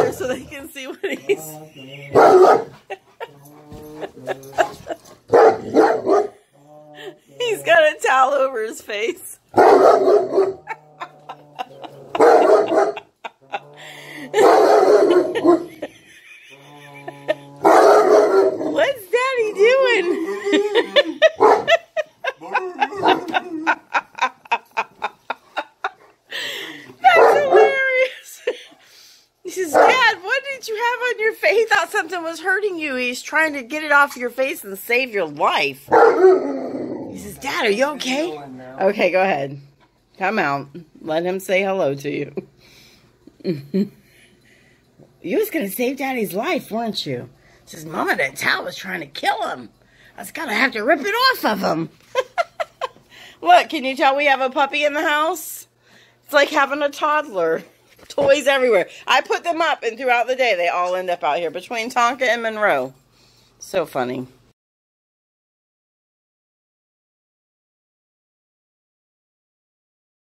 over so they can see what he's... He's got a towel over his face. What's Daddy doing? That's hilarious. He says, Dad, what did you have on your face? He thought something was hurting you. He's trying to get it off your face and save your life. He says, Dad, are you okay? Okay, go ahead. Come out. Let him say hello to you. You was going to save Daddy's life, weren't you? He says, Mama, that towel was trying to kill him. I was going to have to rip it off of him. Look, can you tell we have a puppy in the house? It's like having a toddler. Toys everywhere. I put them up, and throughout the day, they all end up out here between Tonka and Monroe. So funny.